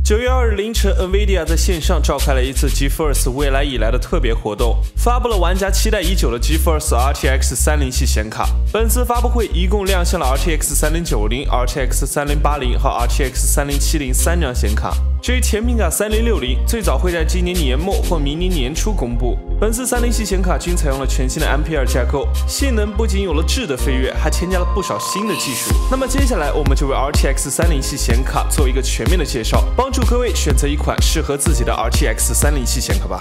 9月2日凌晨 ，NVIDIA 在线上召开了一次 GeForce 未来以来的特别活动，发布了玩家期待已久的 GeForce RTX 30系显卡。本次发布会一共亮相了 RTX 3090、RTX 3080和 RTX 3070三张显卡。至于甜品卡3060，最早会在今年年末或明年年初公布。本次30系显卡均采用了全新的 Ampere 架构，性能不仅有了质的飞跃，还添加了不少新的技术。那么接下来我们就为 RTX 30系显卡做一个全面的介绍，帮助各位选择一款适合自己的 RTX 30系显卡吧。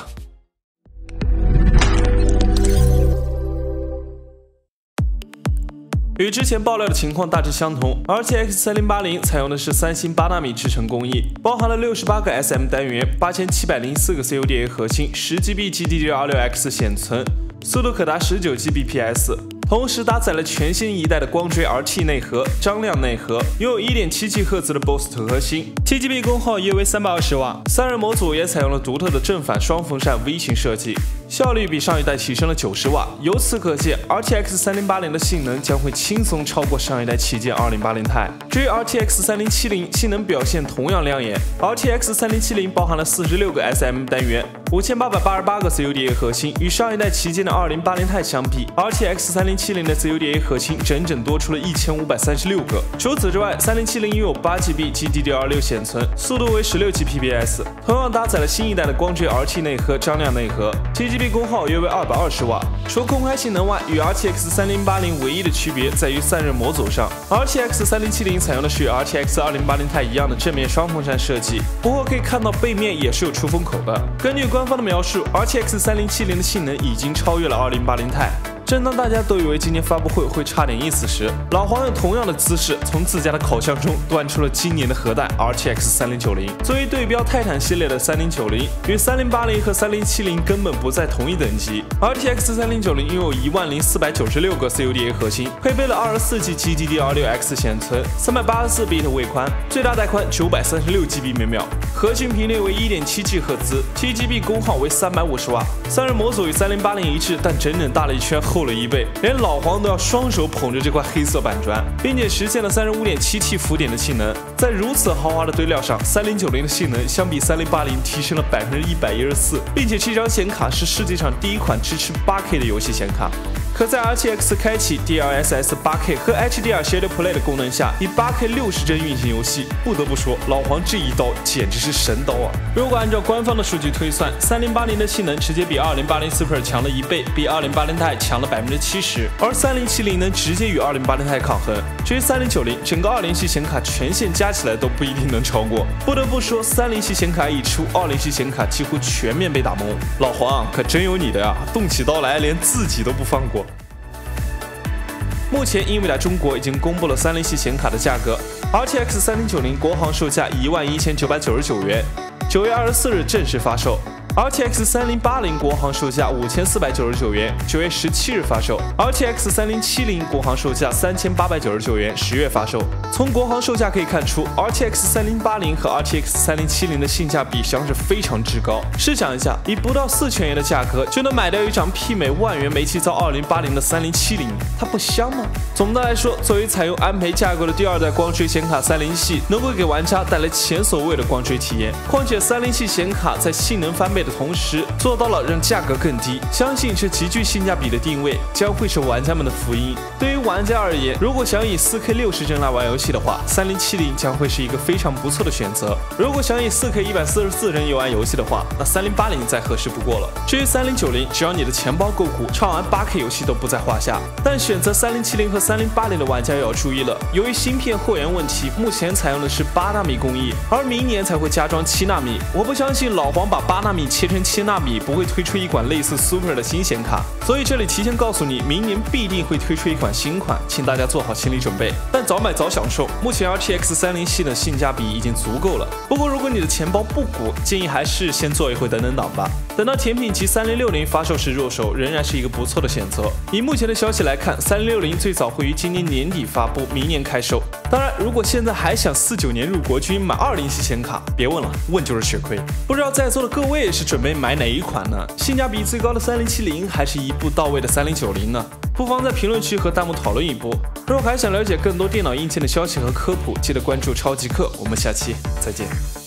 与之前爆料的情况大致相同 ，RTX 3080采用的是3星8纳米制程工艺，包含了68个 SM 单元、8704个 CUDA 核心、10GB GDDR6X 显存，速度可达19Gbps。同时搭载了全新一代的光追 RT 内核、张亮内核，拥有 1.7 GHz 的 Boost 核心 ，TGB 功耗约为320瓦。散热模组也采用了独特的正反双风扇 V 型设计，效率比上一代提升了90瓦。由此可见 ，RTX 3080的性能将会轻松超过上一代旗舰2080 Ti。至于 RTX 3070，性能表现同样亮眼。RTX 3070包含了46个 SM 单元。5888个 CUDA 核心，与上一代旗舰的2080 Ti 相比 ，RTX 3070的 CUDA 核心整整多出了1536个。除此之外，3070拥有8GB GDDR6 显存，速度为16Gbps， 同样搭载了新一代的光追 RT 内核、张亮内核 ，TGB 功耗约为220瓦。除空开性能外，与 RTX 3080唯一的区别在于散热模组上 ，RTX 3070采用的是与 RTX 2080 Ti 一样的正面双风扇设计，不过可以看到背面也是有出风口的。根据官方的描述 ，RTX 3070的性能已经超越了2080 Ti。正当大家都以为今年发布会会差点意思时，老黄用同样的姿势从自家的烤箱中端出了今年的核弹 RTX 3090。作为对标泰坦系列的3090，与3080和3070根本不在同一等级。RTX 3090拥有10496个 CUDA 核心，配备了24G GDDR6X 显存，384bit 位宽，最大带宽936GB 每秒，核心频率为1.7 GHz， TGB 功耗为350瓦。散热模组与3080一致，但整整大了一圈厚了1倍，连老黄都要双手捧着这块黑色板砖，并且实现了 35.7T 浮点的性能。在如此豪华的堆料上，3090的性能相比3080提升了114%，并且这张显卡是世界上第一款支持 8K 的游戏显卡。可在 RTX 开启 DLSS 8K 和 HDR Shadow Play 的功能下，以 8K 60帧运行游戏，不得不说，老黄这一刀简直是神刀啊！如果按照官方的数据推算，3080的性能直接比2080 Super 强了1倍，比2080 Ti 强了70%，而3070能直接与2080 Ti 抗衡。至于3090，整个20系显卡全线加起来都不一定能超过。不得不说，30系显卡一出，20系显卡几乎全面被打懵。老黄可真有你的呀，动起刀来连自己都不放过。目前，NVIDIA中国已经公布了30系显卡的价格 ，RTX 3090国行售价11999元，9月24日正式发售。RTX 3080国行售价5499元，9月17日发售。RTX 3070国行售价3899元，10月发售。从国行售价可以看出 ，RTX 3080和 RTX 3070的性价比相是非常之高。试想一下，以不到4000元的价格就能买到一张媲美万元煤气灶2080的3070，它不香吗？总的来说，作为采用安培架构的第二代光追显卡30系，能够给玩家带来前所未有的光追体验。况且30系显卡在性能翻倍的同时，做到了让价格更低，相信这极具性价比的定位将会是玩家们的福音。对于玩家而言，如果想以 4K 60帧来玩游戏的话，3070将会是一个非常不错的选择。如果想以 4K 144帧游玩游戏的话，那3080再合适不过了。至于3090，只要你的钱包够鼓，畅玩 8K 游戏都不在话下。但选择3070和3080的玩家又要注意了，由于芯片后延问题，目前采用的是8纳米工艺，而明年才会加装7纳米。我不相信老黄把8纳米切成7纳米不会推出一款类似 Super 的新显卡，所以这里提前告诉你，明年必定会推出一款新款，请大家做好心理准备。但早买早享受，目前 RTX 30系的性价比已经足够了。不过如果你的钱包不鼓，建议还是先做一回等等档吧。等到甜品级3060发售时入手，仍然是一个不错的选择。以目前的消息来看，3060最早会于今年年底发布，明年开售。当然，如果现在还想49年入国军买20系显卡，别问了，问就是血亏。不知道在座的各位是准备买哪一款呢？性价比最高的3070，还是一步到位的3090呢？不妨在评论区和弹幕讨论一波。如果还想了解更多电脑硬件的消息和科普，记得关注超级课。我们下期再见。